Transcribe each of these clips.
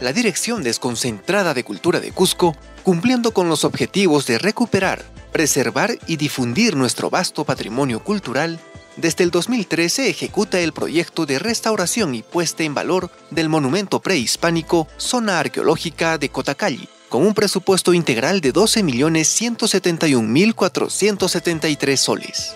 la Dirección Desconcentrada de Cultura de Cusco, cumpliendo con los objetivos de recuperar, preservar y difundir nuestro vasto patrimonio cultural, desde el 2013 ejecuta el proyecto de restauración y puesta en valor del monumento prehispánico Zona Arqueológica de Cotacalli, con un presupuesto integral de 12.171.473 soles.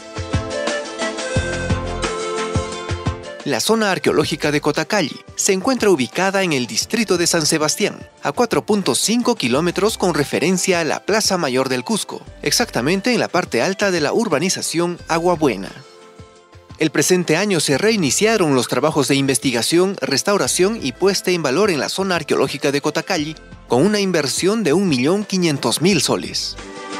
La zona arqueológica de Cotacalli se encuentra ubicada en el distrito de San Sebastián, a 4.5 kilómetros con referencia a la Plaza Mayor del Cusco, exactamente en la parte alta de la urbanización Agua Buena. El presente año se reiniciaron los trabajos de investigación, restauración y puesta en valor en la zona arqueológica de Cotacalli, con una inversión de 1.500.000 soles.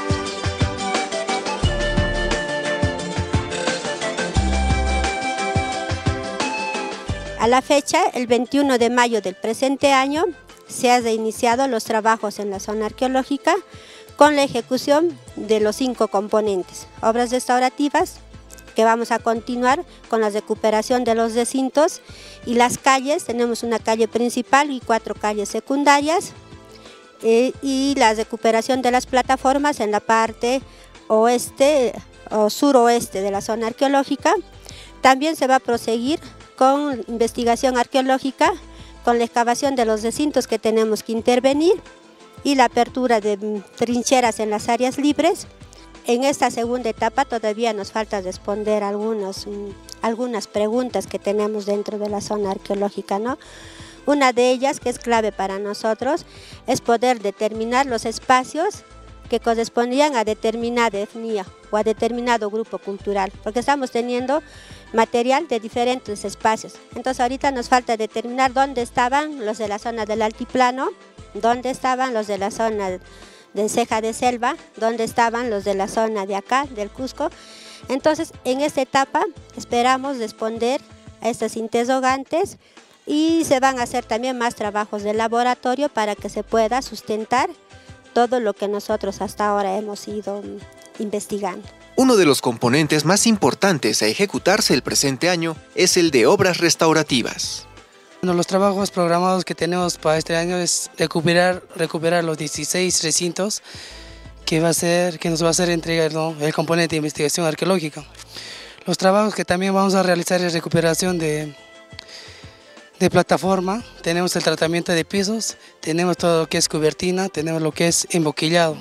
A la fecha, el 21 de mayo del presente año, se han reiniciado los trabajos en la zona arqueológica con la ejecución de los 5 componentes. Obras restaurativas, que vamos a continuar con la recuperación de los recintos y las calles. Tenemos una calle principal y 4 calles secundarias, y la recuperación de las plataformas en la parte oeste o suroeste de la zona arqueológica. También se va a proseguir con investigación arqueológica, con la excavación de los recintos que tenemos que intervenir y la apertura de trincheras en las áreas libres. En esta segunda etapa todavía nos falta responder algunas preguntas que tenemos dentro de la zona arqueológica, ¿no? Una de ellas, que es clave para nosotros, es poder determinar los espacios que correspondían a determinada etnia o a determinado grupo cultural, porque estamos teniendo material de diferentes espacios. Entonces ahorita nos falta determinar dónde estaban los de la zona del altiplano, dónde estaban los de la zona de ceja de selva, dónde estaban los de la zona de acá, del Cusco. Entonces en esta etapa esperamos responder a estas interrogantes y se van a hacer también más trabajos de laboratorio para que se pueda sustentar todo lo que nosotros hasta ahora hemos ido investigando. Uno de los componentes más importantes a ejecutarse el presente año es el de obras restaurativas. Bueno, los trabajos programados que tenemos para este año es recuperar los 16 recintos que nos va a hacer entregar, ¿no?, el componente de investigación arqueológica. Los trabajos que también vamos a realizar es recuperación de plataforma, tenemos el tratamiento de pisos, tenemos todo lo que es cubertina, tenemos lo que es emboquillado.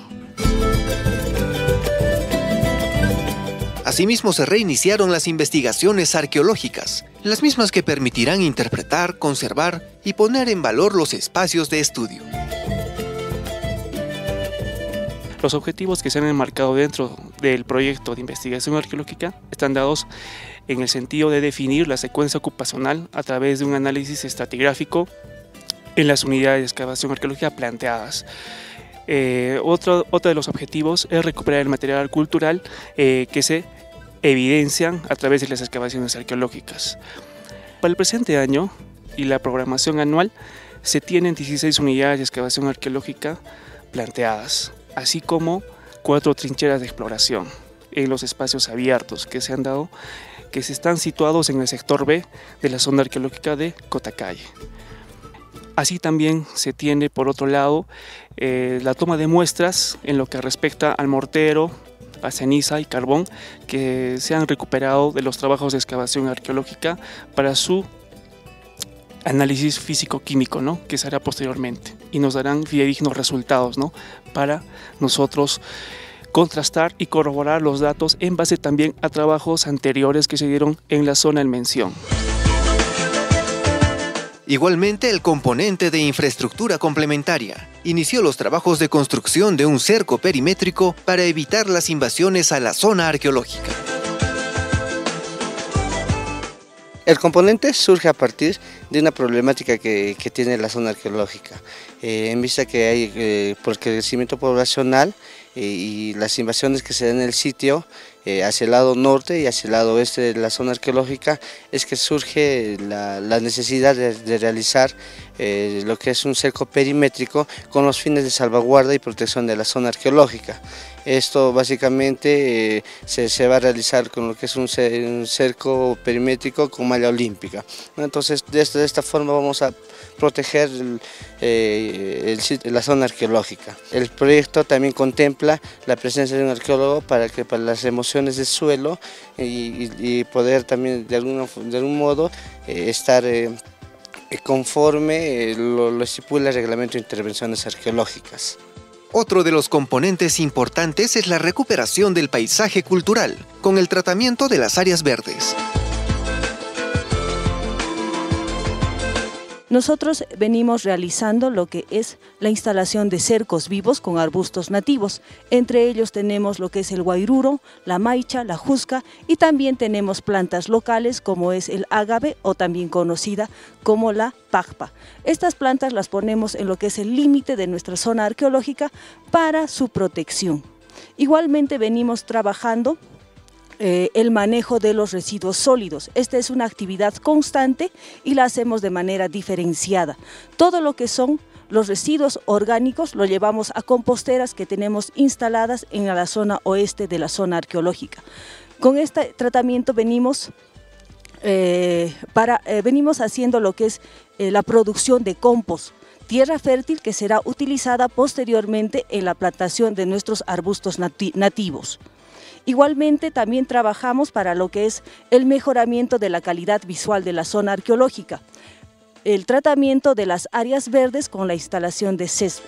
Asimismo se reiniciaron las investigaciones arqueológicas, las mismas que permitirán interpretar, conservar y poner en valor los espacios de estudio. Los objetivos que se han enmarcado dentro del proyecto de investigación arqueológica están dados en el sentido de definir la secuencia ocupacional a través de un análisis estratigráfico en las unidades de excavación arqueológica planteadas. Otro de los objetivos es recuperar el material cultural que se evidencian a través de las excavaciones arqueológicas. Para el presente año y la programación anual se tienen 16 unidades de excavación arqueológica planteadas, así como 4 trincheras de exploración en los espacios abiertos que se han dado, que se están situados en el sector B de la zona arqueológica de Cotacalli. Así también se tiene, por otro lado, la toma de muestras en lo que respecta al mortero, a ceniza y carbón que se han recuperado de los trabajos de excavación arqueológica para su análisis físico-químico, ¿no?, que se hará posteriormente y nos darán fidedignos resultados, ¿no?, para nosotros contrastar y corroborar los datos en base también a trabajos anteriores que se dieron en la zona en mención. Igualmente, el componente de infraestructura complementaria inició los trabajos de construcción de un cerco perimétrico para evitar las invasiones a la zona arqueológica. El componente surge a partir de una problemática que tiene la zona arqueológica, en vista que hay por el crecimiento poblacional y las invasiones que se dan en el sitio hacia el lado norte y hacia el lado oeste de la zona arqueológica, es que surge la necesidad de realizar lo que es un cerco perimétrico con los fines de salvaguarda y protección de la zona arqueológica. Esto básicamente se va a realizar con lo que es un cerco perimétrico con malla olímpica, ¿no? Entonces de esta forma vamos a proteger la zona arqueológica. El proyecto también contempla la presencia de un arqueólogo para las remociones del suelo y poder también de algún modo estar conforme lo estipula el Reglamento de Intervenciones Arqueológicas. Otro de los componentes importantes es la recuperación del paisaje cultural, con el tratamiento de las áreas verdes. Nosotros venimos realizando lo que es la instalación de cercos vivos con arbustos nativos. Entre ellos tenemos lo que es el guairuro, la maicha, la jusca y también tenemos plantas locales como es el ágave o también conocida como la pajpa. Estas plantas las ponemos en lo que es el límite de nuestra zona arqueológica para su protección. Igualmente venimos trabajando el manejo de los residuos sólidos. Esta es una actividad constante y la hacemos de manera diferenciada. Todo lo que son los residuos orgánicos lo llevamos a composteras que tenemos instaladas en la zona oeste de la zona arqueológica. Con este tratamiento venimos haciendo lo que es la producción de compost, tierra fértil que será utilizada posteriormente en la plantación de nuestros arbustos nativos. Igualmente también trabajamos para lo que es el mejoramiento de la calidad visual de la zona arqueológica, el tratamiento de las áreas verdes con la instalación de césped.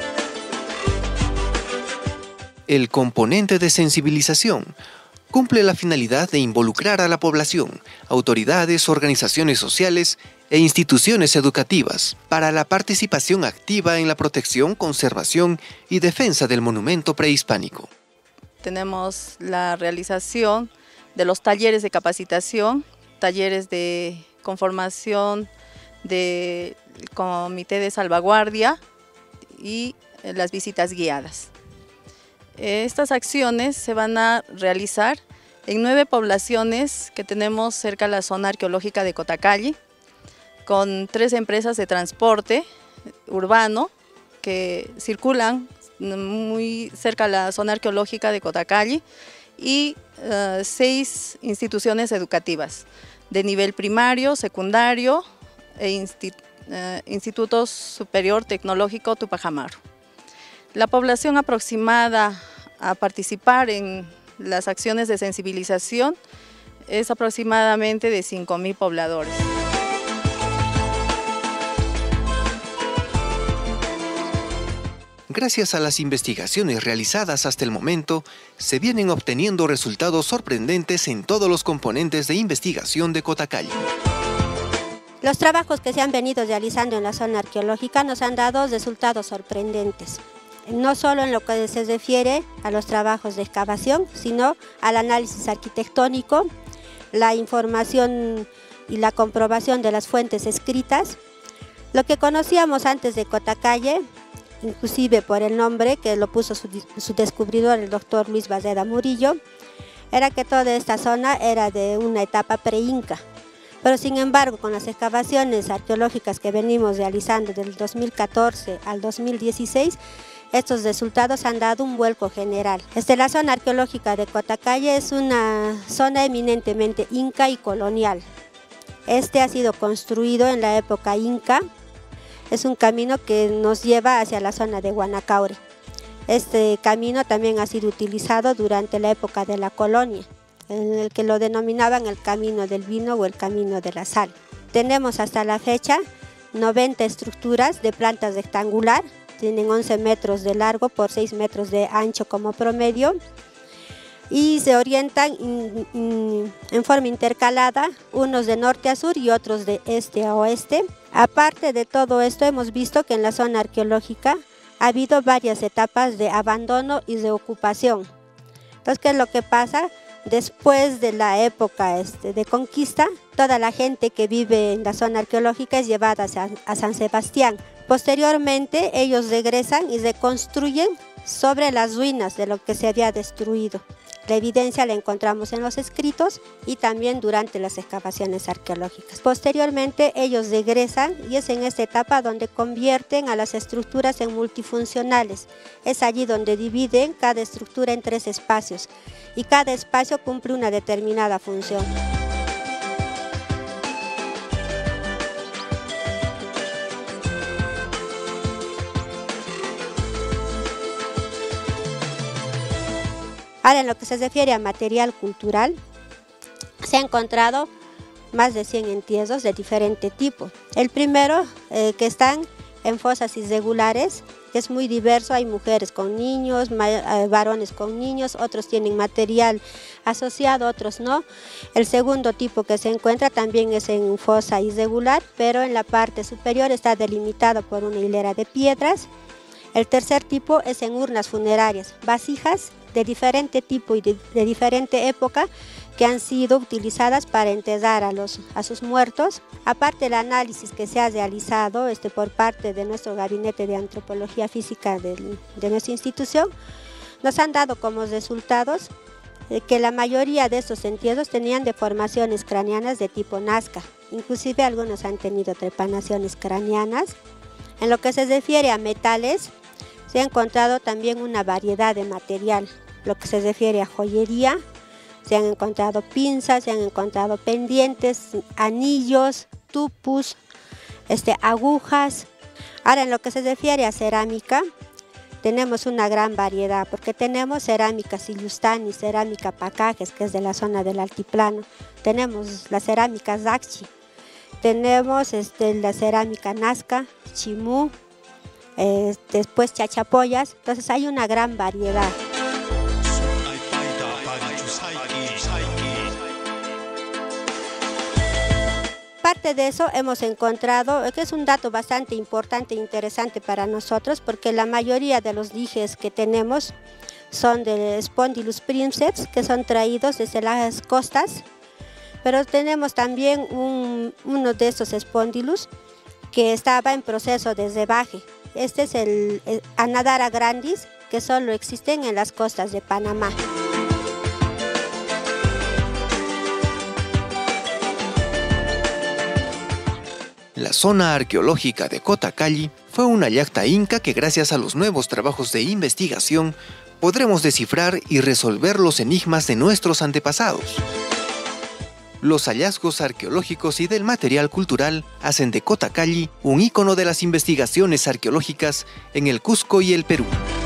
El componente de sensibilización cumple la finalidad de involucrar a la población, autoridades, organizaciones sociales e instituciones educativas para la participación activa en la protección, conservación y defensa del monumento prehispánico. Tenemos la realización de los talleres de capacitación, talleres de conformación del comité de salvaguardia y las visitas guiadas. Estas acciones se van a realizar en 9 poblaciones que tenemos cerca de la zona arqueológica de Cotacalli, con 3 empresas de transporte urbano que circulan muy cerca de la zona arqueológica de Cotacalli y 6 instituciones educativas de nivel primario, secundario e Instituto Superior Tecnológico Tupac Amaru. La población aproximada a participar en las acciones de sensibilización es aproximadamente de 5.000 pobladores. Gracias a las investigaciones realizadas hasta el momento, se vienen obteniendo resultados sorprendentes en todos los componentes de investigación de Cotacalli. Los trabajos que se han venido realizando en la zona arqueológica nos han dado resultados sorprendentes, no solo en lo que se refiere a los trabajos de excavación, sino al análisis arquitectónico, la información y la comprobación de las fuentes escritas. Lo que conocíamos antes de Cotacalli, inclusive por el nombre que lo puso su descubridor, el doctor Luis Barreda Murillo, era que toda esta zona era de una etapa pre-inca. Pero sin embargo, con las excavaciones arqueológicas que venimos realizando del 2014 al 2016, estos resultados han dado un vuelco general. La zona arqueológica de Cotacalli es una zona eminentemente inca y colonial. Este ha sido construido en la época inca. Es un camino que nos lleva hacia la zona de Guanacaure. Este camino también ha sido utilizado durante la época de la colonia, en el que lo denominaban el camino del vino o el camino de la sal. Tenemos hasta la fecha 90 estructuras de planta rectangular, tienen 11 metros de largo por 6 metros de ancho como promedio y se orientan en forma intercalada, unos de norte a sur y otros de este a oeste. Aparte de todo esto, hemos visto que en la zona arqueológica ha habido varias etapas de abandono y de ocupación. Entonces, ¿qué es lo que pasa? Después de la época de conquista, toda la gente que vive en la zona arqueológica es llevada a San Sebastián. Posteriormente, ellos regresan y reconstruyen sobre las ruinas de lo que se había destruido. La evidencia la encontramos en los escritos y también durante las excavaciones arqueológicas. Posteriormente ellos regresan y es en esta etapa donde convierten a las estructuras en multifuncionales. Es allí donde dividen cada estructura en 3 espacios y cada espacio cumple una determinada función. Ahora, en lo que se refiere a material cultural, se ha encontrado más de 100 entierros de diferente tipo. El primero, que están en fosas irregulares, que es muy diverso, hay mujeres con niños, varones con niños, otros tienen material asociado, otros no. El segundo tipo que se encuentra también es en fosa irregular, pero en la parte superior está delimitado por una hilera de piedras. El tercer tipo es en urnas funerarias, vasijas de diferente tipo y de diferente época que han sido utilizadas para enterrar a sus muertos. Aparte del análisis que se ha realizado por parte de nuestro gabinete de antropología física de nuestra institución, nos han dado como resultados que la mayoría de estos entierros tenían deformaciones craneanas de tipo Nazca, inclusive algunos han tenido trepanaciones craneanas. En lo que se refiere a metales, se ha encontrado también una variedad de material. Lo que se refiere a joyería, se han encontrado pinzas, se han encontrado pendientes, anillos, tupus, agujas. Ahora, en lo que se refiere a cerámica, tenemos una gran variedad, porque tenemos cerámica Silustani, cerámica Pacajes, que es de la zona del altiplano. Tenemos la cerámica Zaxchi, tenemos la cerámica Nazca, Chimú, después chachapoyas, entonces hay una gran variedad. Parte de eso hemos encontrado, que es un dato bastante importante e interesante para nosotros, porque la mayoría de los dijes que tenemos son de Spondylus princeps, que son traídos desde las costas, pero tenemos también uno de estos Spondylus que estaba en proceso de rebaje. Este es el Anadara grandis, que solo existen en las costas de Panamá. La zona arqueológica de Cotacalli fue una yacta inca que gracias a los nuevos trabajos de investigación podremos descifrar y resolver los enigmas de nuestros antepasados. Los hallazgos arqueológicos y del material cultural hacen de Cotacalli un ícono de las investigaciones arqueológicas en el Cusco y el Perú.